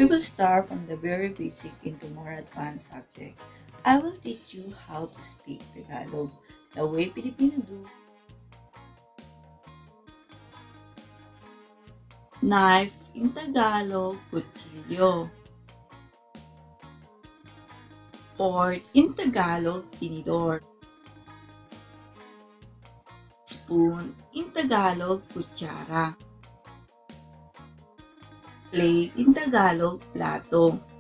We will start from the very basic into more advanced subject. I will teach you how to speak Tagalog the way Filipino do. Knife in Tagalog, kutsilyo. Fork in Tagalog, tinidor. Spoon in Tagalog, kutsara. Plate in Tagalog, plato.